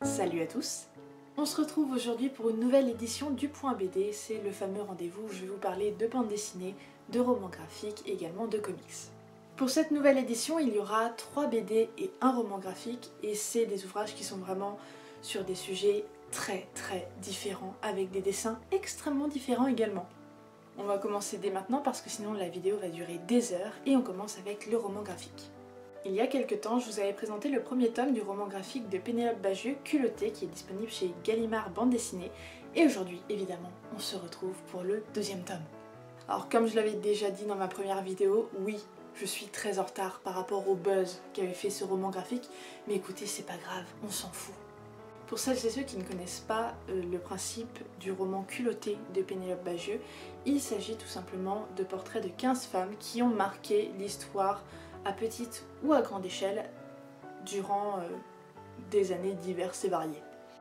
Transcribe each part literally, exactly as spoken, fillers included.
Salut à tous! On se retrouve aujourd'hui pour une nouvelle édition du Point B D, c'est le fameux rendez-vous où je vais vous parler de bande dessinée, de romans graphiques et également de comics. Pour cette nouvelle édition, il y aura trois B D et un roman graphique et c'est des ouvrages qui sont vraiment sur des sujets très très différents avec des dessins extrêmement différents également. On va commencer dès maintenant parce que sinon la vidéo va durer des heures et on commence avec le roman graphique. Il y a quelques temps, je vous avais présenté le premier tome du roman graphique de Pénélope Bagieux, Culotté, qui est disponible chez Gallimard Bande Dessinée. Et aujourd'hui, évidemment, on se retrouve pour le deuxième tome. Alors comme je l'avais déjà dit dans ma première vidéo, oui, je suis très en retard par rapport au buzz qu'avait fait ce roman graphique, mais écoutez, c'est pas grave, on s'en fout. Pour celles et ceux qui ne connaissent pas euh, le principe du roman Culotté de Pénélope Bagieux, il s'agit tout simplement de portraits de quinze femmes qui ont marqué l'histoire à petite ou à grande échelle durant euh, des années diverses et variées.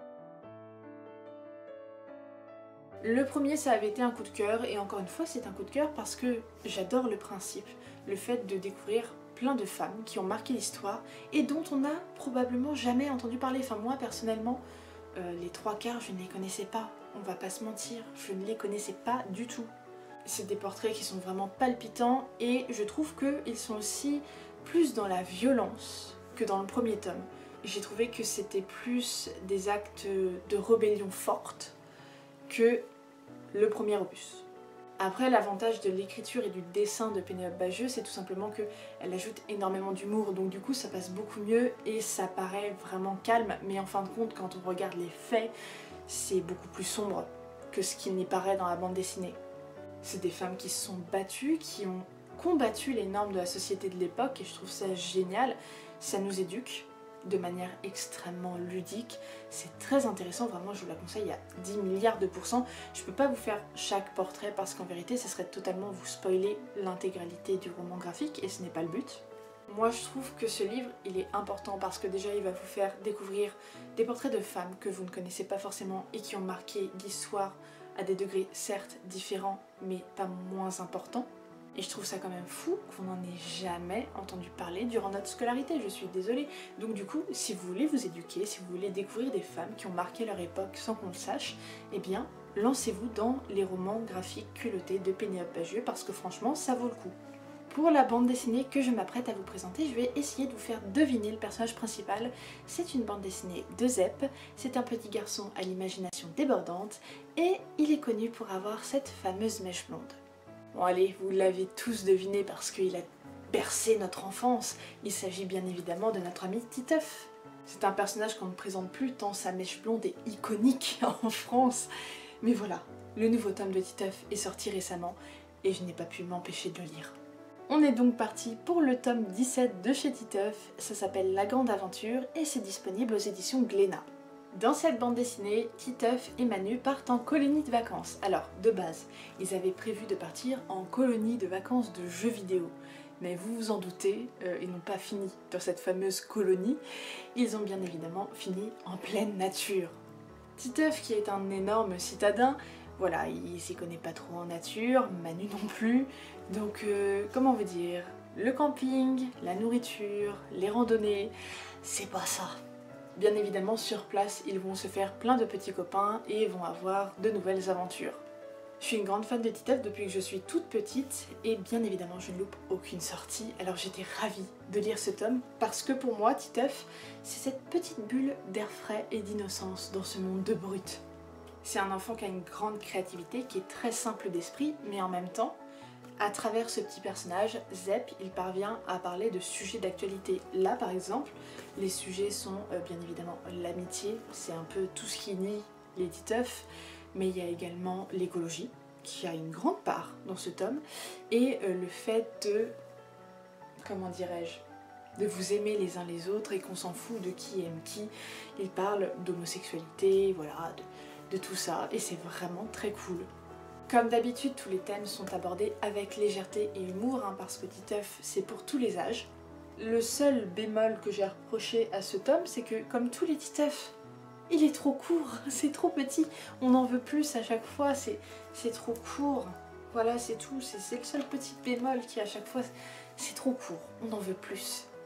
Le premier, ça avait été un coup de cœur, et encore une fois c'est un coup de cœur parce que j'adore le principe, le fait de découvrir plein de femmes qui ont marqué l'histoire et dont on n'a probablement jamais entendu parler. Enfin moi personnellement, euh, les trois quarts je ne les connaissais pas, on va pas se mentir, je ne les connaissais pas du tout. C'est des portraits qui sont vraiment palpitants et je trouve qu'ils sont aussi plus dans la violence que dans le premier tome. J'ai trouvé que c'était plus des actes de rébellion forte que le premier opus. Après, l'avantage de l'écriture et du dessin de Pénélope Bagieux, c'est tout simplement qu'elle ajoute énormément d'humour, donc du coup ça passe beaucoup mieux et ça paraît vraiment calme, mais en fin de compte, quand on regarde les faits, c'est beaucoup plus sombre que ce qu'il n'y paraît dans la bande dessinée. C'est des femmes qui se sont battues, qui ont combattu les normes de la société de l'époque et je trouve ça génial. Ça nous éduque de manière extrêmement ludique. C'est très intéressant, vraiment je vous la conseille à dix milliards de pourcents. Je peux pas vous faire chaque portrait parce qu'en vérité ça serait totalement vous spoiler l'intégralité du roman graphique et ce n'est pas le but. Moi je trouve que ce livre il est important parce que déjà il va vous faire découvrir des portraits de femmes que vous ne connaissez pas forcément et qui ont marqué l'histoire à des degrés certes différents mais pas moins importants. Et je trouve ça quand même fou qu'on n'en ait jamais entendu parler durant notre scolarité, je suis désolée. Donc du coup, si vous voulez vous éduquer, si vous voulez découvrir des femmes qui ont marqué leur époque sans qu'on le sache, eh bien lancez-vous dans les romans graphiques culottés de Pénélope Bagieux parce que franchement ça vaut le coup. Pour la bande dessinée que je m'apprête à vous présenter, je vais essayer de vous faire deviner le personnage principal. C'est une bande dessinée de Zep, c'est un petit garçon à l'imagination débordante et il est connu pour avoir cette fameuse mèche blonde. Bon allez, vous l'avez tous deviné parce qu'il a bercé notre enfance, il s'agit bien évidemment de notre ami Titeuf. C'est un personnage qu'on ne présente plus tant sa mèche blonde est iconique en France. Mais voilà, le nouveau tome de Titeuf est sorti récemment et je n'ai pas pu m'empêcher de le lire. On est donc parti pour le tome dix-sept de chez Titeuf, ça s'appelle La Grande Aventure et c'est disponible aux éditions Glénat. Dans cette bande dessinée, Titeuf et Manu partent en colonie de vacances. Alors, de base, ils avaient prévu de partir en colonie de vacances de jeux vidéo. Mais vous vous en doutez, euh, ils n'ont pas fini dans cette fameuse colonie, ils ont bien évidemment fini en pleine nature. Titeuf, qui est un énorme citadin, voilà, il s'y connaît pas trop en nature, Manu non plus, donc euh, comment vous dire, le camping, la nourriture, les randonnées, c'est pas ça. Bien évidemment, sur place, ils vont se faire plein de petits copains et vont avoir de nouvelles aventures. Je suis une grande fan de Titeuf depuis que je suis toute petite et bien évidemment je ne loupe aucune sortie, alors j'étais ravie de lire ce tome parce que pour moi, Titeuf, c'est cette petite bulle d'air frais et d'innocence dans ce monde de brut. C'est un enfant qui a une grande créativité, qui est très simple d'esprit, mais en même temps, à travers ce petit personnage, Zep, il parvient à parler de sujets d'actualité. Là, par exemple, les sujets sont euh, bien évidemment l'amitié, c'est un peu tout ce qui unit les Titeuf, mais il y a également l'écologie, qui a une grande part dans ce tome, et euh, le fait de, comment dirais-je, de vous aimer les uns les autres et qu'on s'en fout de qui aime qui. Il parle d'homosexualité, voilà, de, de tout ça, et c'est vraiment très cool. Comme d'habitude, tous les thèmes sont abordés avec légèreté et humour, hein, parce que Titeuf, c'est pour tous les âges. Le seul bémol que j'ai reproché à ce tome, c'est que, comme tous les Titeuf, il est trop court, c'est trop petit, on en veut plus à chaque fois, c'est trop court. Voilà, c'est tout, c'est le seul petit bémol qui à chaque fois, c'est trop court, on en veut plus.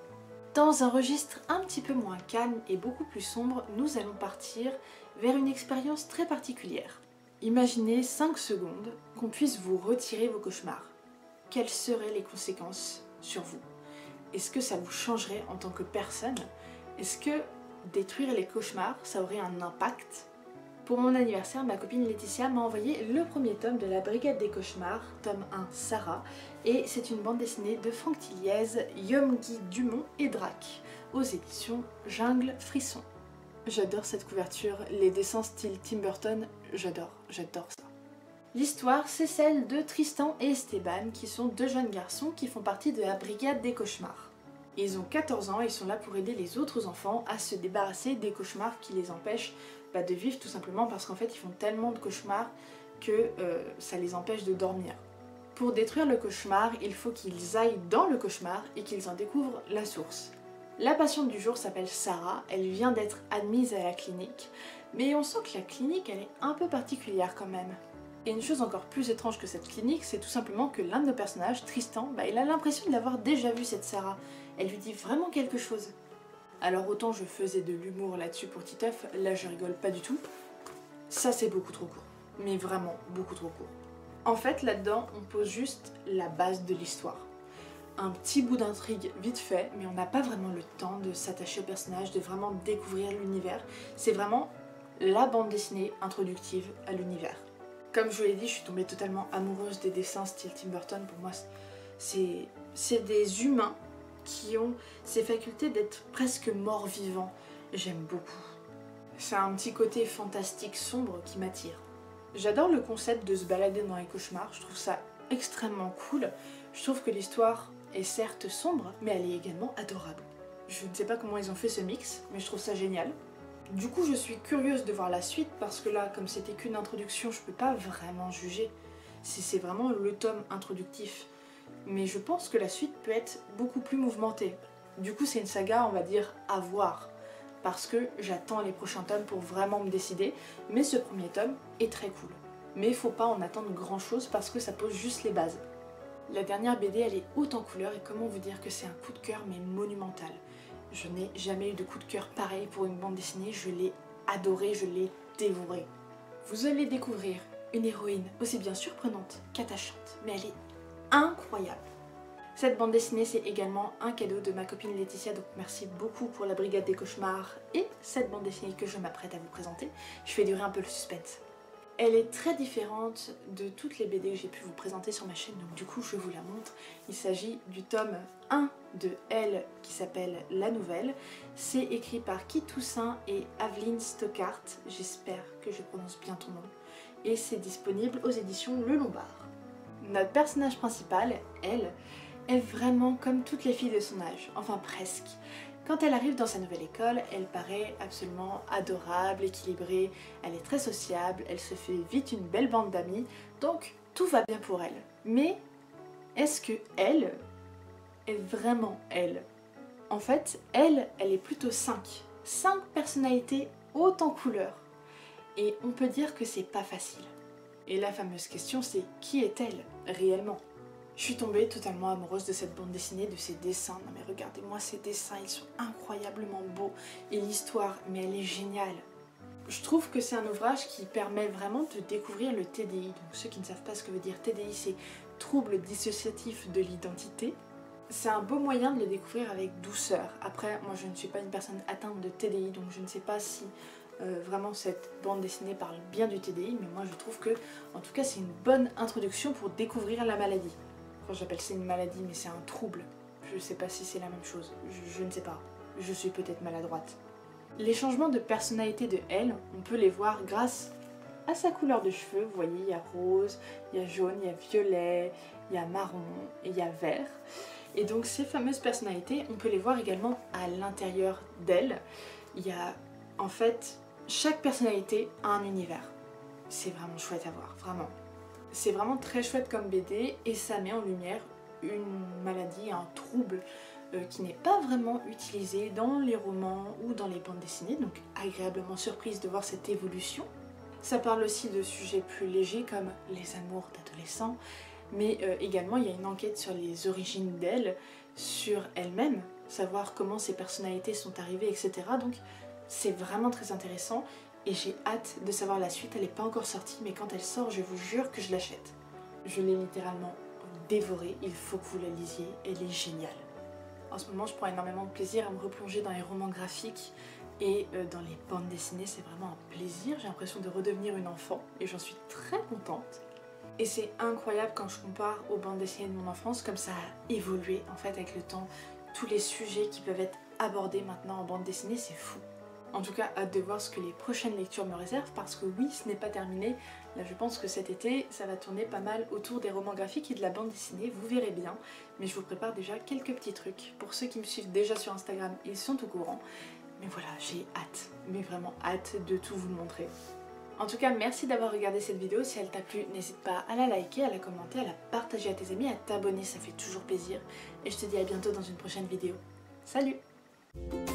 Dans un registre un petit peu moins calme et beaucoup plus sombre, nous allons partir vers une expérience très particulière. Imaginez cinq secondes qu'on puisse vous retirer vos cauchemars. Quelles seraient les conséquences sur vous? Est-ce que ça vous changerait en tant que personne? Est-ce que détruire les cauchemars, ça aurait un impact? Pour mon anniversaire, ma copine Laetitia m'a envoyé le premier tome de la Brigade des Cauchemars, tome un, Sarah, et c'est une bande dessinée de Franck Tilliez, Yom-Guy Dumont et Drac, aux éditions Jungle Frisson. J'adore cette couverture, les dessins style Tim Burton, j'adore, j'adore ça. L'histoire, c'est celle de Tristan et Esteban, qui sont deux jeunes garçons qui font partie de la Brigade des Cauchemars. Ils ont quatorze ans et ils sont là pour aider les autres enfants à se débarrasser des cauchemars qui les empêchent bah, de vivre, tout simplement parce qu'en fait ils font tellement de cauchemars que euh, ça les empêche de dormir. Pour détruire le cauchemar, il faut qu'ils aillent dans le cauchemar et qu'ils en découvrent la source. La patiente du jour s'appelle Sarah, elle vient d'être admise à la clinique, mais on sent que la clinique elle est un peu particulière quand même. Et une chose encore plus étrange que cette clinique, c'est tout simplement que l'un de nos personnages, Tristan, bah, il a l'impression de l'avoir déjà vu cette Sarah. Elle lui dit vraiment quelque chose. Alors autant je faisais de l'humour là-dessus pour Titeuf, là je rigole pas du tout. Ça c'est beaucoup trop court, mais vraiment beaucoup trop court. En fait là-dedans on pose juste la base de l'histoire. Un petit bout d'intrigue vite fait, mais on n'a pas vraiment le temps de s'attacher au personnage, de vraiment découvrir l'univers. C'est vraiment la bande dessinée introductive à l'univers. Comme je vous l'ai dit, je suis tombée totalement amoureuse des dessins style Tim Burton. Pour moi, c'est des humains qui ont ces facultés d'être presque morts-vivants. J'aime beaucoup. C'est un petit côté fantastique sombre qui m'attire. J'adore le concept de se balader dans les cauchemars, je trouve ça extrêmement cool. Je trouve que l'histoire est certes sombre, mais elle est également adorable. Je ne sais pas comment ils ont fait ce mix, mais je trouve ça génial. Du coup, je suis curieuse de voir la suite parce que là, comme c'était qu'une introduction, je peux pas vraiment juger. C'est vraiment le tome introductif. Mais je pense que la suite peut être beaucoup plus mouvementée. Du coup, c'est une saga, on va dire, à voir. Parce que j'attends les prochains tomes pour vraiment me décider. Mais ce premier tome est très cool. Mais il faut pas en attendre grand chose parce que ça pose juste les bases. La dernière B D, elle est haute en couleurs et comment vous dire que c'est un coup de cœur mais monumental. Je n'ai jamais eu de coup de cœur pareil pour une bande dessinée, je l'ai adorée, je l'ai dévorée. Vous allez découvrir une héroïne aussi bien surprenante qu'attachante, mais elle est incroyable. Cette bande dessinée, c'est également un cadeau de ma copine Laetitia, donc merci beaucoup pour la Brigade des Cauchemars et cette bande dessinée que je m'apprête à vous présenter. Je fais durer un peu le suspense. Elle est très différente de toutes les B D que j'ai pu vous présenter sur ma chaîne, donc du coup je vous la montre. Il s'agit du tome un de Elle qui s'appelle La Nouvelle. C'est écrit par Guy Toussaint et Aveline Stockart, j'espère que je prononce bien ton nom. Et c'est disponible aux éditions Le Lombard. Notre personnage principal, elle, est vraiment comme toutes les filles de son âge, enfin presque. Quand elle arrive dans sa nouvelle école, elle paraît absolument adorable, équilibrée, elle est très sociable, elle se fait vite une belle bande d'amis, donc tout va bien pour elle. Mais est-ce que elle est vraiment elle? En fait, elle, elle est plutôt cinq. cinq personnalités hautes en couleurs. Et on peut dire que c'est pas facile. Et la fameuse question c'est qui est-elle réellement? Je suis tombée totalement amoureuse de cette bande dessinée, de ses dessins. Non mais regardez-moi ces dessins, ils sont incroyablement beaux. Et l'histoire, mais elle est géniale. Je trouve que c'est un ouvrage qui permet vraiment de découvrir le T D I. Donc ceux qui ne savent pas ce que veut dire T D I, c'est trouble dissociatif de l'identité. C'est un beau moyen de le découvrir avec douceur. Après, moi je ne suis pas une personne atteinte de T D I, donc je ne sais pas si euh, vraiment cette bande dessinée parle bien du T D I, mais moi je trouve que, en tout cas, c'est une bonne introduction pour découvrir la maladie. Enfin, j'appelle ça une maladie, mais c'est un trouble. Je ne sais pas si c'est la même chose. Je, je ne sais pas. Je suis peut-être maladroite. Les changements de personnalité de elle, on peut les voir grâce à sa couleur de cheveux. Vous voyez, il y a rose, il y a jaune, il y a violet, il y a marron et il y a vert. Et donc ces fameuses personnalités, on peut les voir également à l'intérieur d'elle. Il y a, en fait, chaque personnalité a un univers. C'est vraiment chouette à voir, vraiment. C'est vraiment très chouette comme B D et ça met en lumière une maladie, un trouble euh, qui n'est pas vraiment utilisé dans les romans ou dans les bandes dessinées, donc agréablement surprise de voir cette évolution. Ça parle aussi de sujets plus légers comme les amours d'adolescents, mais euh, également il y a une enquête sur les origines d'elle, sur elle-même, savoir comment ses personnalités sont arrivées, et cetera. Donc c'est vraiment très intéressant et j'ai hâte de savoir la suite. Elle n'est pas encore sortie, mais quand elle sort, je vous jure que je l'achète. Je l'ai littéralement dévorée, il faut que vous la lisiez, elle est géniale. En ce moment, je prends énormément de plaisir à me replonger dans les romans graphiques et dans les bandes dessinées, c'est vraiment un plaisir. J'ai l'impression de redevenir une enfant et j'en suis très contente. Et c'est incroyable quand je compare aux bandes dessinées de mon enfance, comme ça a évolué en fait avec le temps. Tous les sujets qui peuvent être abordés maintenant en bande dessinée, c'est fou. En tout cas, hâte de voir ce que les prochaines lectures me réservent parce que oui, ce n'est pas terminé. Là, je pense que cet été, ça va tourner pas mal autour des romans graphiques et de la bande dessinée, vous verrez bien. Mais je vous prépare déjà quelques petits trucs. Pour ceux qui me suivent déjà sur Instagram, ils sont au courant. Mais voilà, j'ai hâte, mais vraiment hâte de tout vous montrer. En tout cas, merci d'avoir regardé cette vidéo. Si elle t'a plu, n'hésite pas à la liker, à la commenter, à la partager à tes amis, à t'abonner, ça fait toujours plaisir. Et je te dis à bientôt dans une prochaine vidéo. Salut!